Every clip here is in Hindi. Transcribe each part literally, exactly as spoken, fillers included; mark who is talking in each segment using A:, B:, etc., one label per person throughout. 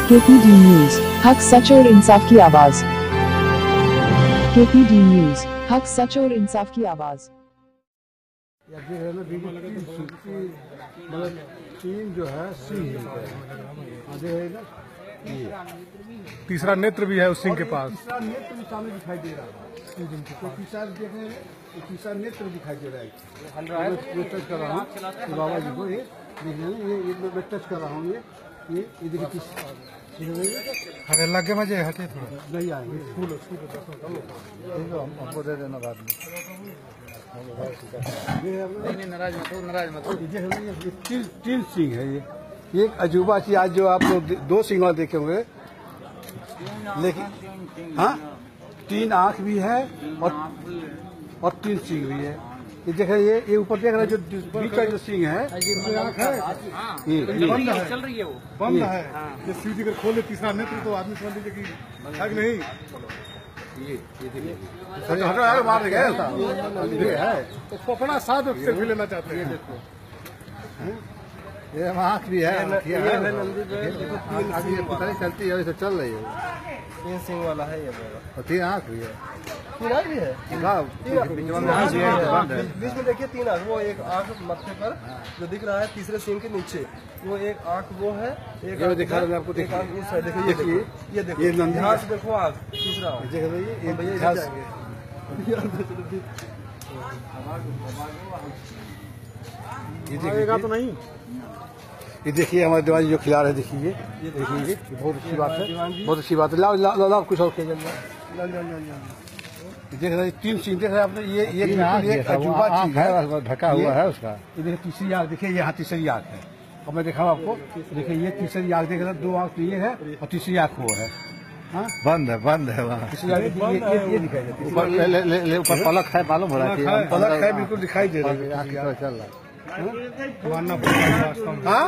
A: केपीडी न्यूज, हक सच और इंसाफ की आवाज। केपीडी न्यूज, हक सच और इंसाफ की आवाज।
B: मतलब तीन जो है सिंह है ना,
C: तीसरा नेत्र भी है उस सिंह के पास।
B: तीसरा नेत्र भी सामने दिखाई दे रहा है। तो तीसरा देख रहे हैं, तीसरा नेत्र दिखाई दे रहा है। मैं टच कर रहा हूँ बाबा जी को, ये देख रहे हैं, ये मैं टच कर रहा हूँ, ये ये ये देखिए
C: अरे लगे मजे हटे थोड़ा
B: नहीं आएंगे।
C: हमको दे देना बाद में।
B: नाराज मत हो, नाराज मत हो। ये तीन तीन सिंह है। ये ये एक अजूबा चीज आज जो आप लोग दो सिंह देखे होंगे, लेकिन हाँ तीन आंख भी है और और तीन सिंह भी है। ये देख ये ये ऊपर देख रहे हैं, जो बीच का जो सिंह है ये आंख है, ये
C: बंद है,
D: चल रही है वो
C: बंद है। ये सीधी अगर खोले तीसरा नेत्र तो आदमी समझ लीजिए कि है कि नहीं।
B: ये ये देखिए हटो यार, मार देगा ये है।
C: तो खोपड़ा साथ से भी लेना चाहते हैं।
B: ये आँख भी है, आगे पता नहीं चलती है, वैसे चल रही है।
D: तीन सिंह वाला है ये,
B: और तीन आँख भी है,
D: तीन आँख भी है। बीच में देखिए तीन आँख, वो एक आँख मत्थे पर जो दिख रहा है तीसरे सिंह के नीचे, वो एक आँख वो है, एक आँख
B: दिखा रहा आपको।
D: एक आँख इस साइड देखिए, ये देखिए, ये देखो,
B: ये नंदी
D: यहाँ से देखो आँख तीसरा
B: देख रही है।
D: भैया इधर जाएंगे।
B: ये देखिएगा तो नहीं, ये देखिए हमारे दीवान जो खिला रहे, देखिए ये देखिए, ये बहुत अच्छी बात है, बहुत अच्छी बात है। लाओ लाओ लाओ कुछ और खेल देख रहे तीन सिंह देख रहे हैं आपने। ये ये एक अजूबा चीज है, ढका हुआ है उसका। ये देखिए तीसरी आँख, देखिए यहाँ तीसरी आँख है। अब मैं दिखाऊँ आपको, देखिए ये तीसरी आँख देख रहे हैं, दो आँख तो ये है और तीसरी आँख वो है। हाँ
C: बंद है, बंद है वहाँ।
B: तीसरी आँख ये दिखाई देती है, ऊपर ऊपर पलक है, मालूम हो रहा है,
C: पलक है, बिल्कुल दिखाई दे रही है।
B: आँख चल रहा है,
C: मानना पड़ेगा।
B: हाँ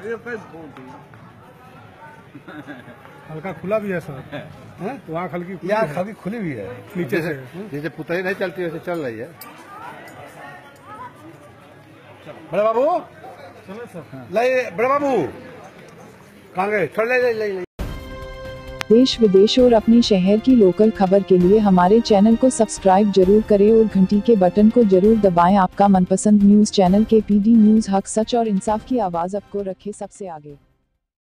C: हल्का खुला भी है सर,
B: हैं?
C: तो आँख हल्की खुली
B: या
C: है।
B: खाली खुली हुई है
C: नीचे से
B: जैसे पुतली नहीं चलती वैसे चल रही है। बड़े बाबू ले, बड़े बाबू कहाँ गए? छोड़ ले, ले, ले, ले।
A: देश विदेश और अपने शहर की लोकल खबर के लिए हमारे चैनल को सब्सक्राइब जरूर करें और घंटी के बटन को जरूर दबाएं। आपका मनपसंद न्यूज चैनल केपीडी न्यूज, हक सच और इंसाफ की आवाज आपको रखे सबसे आगे।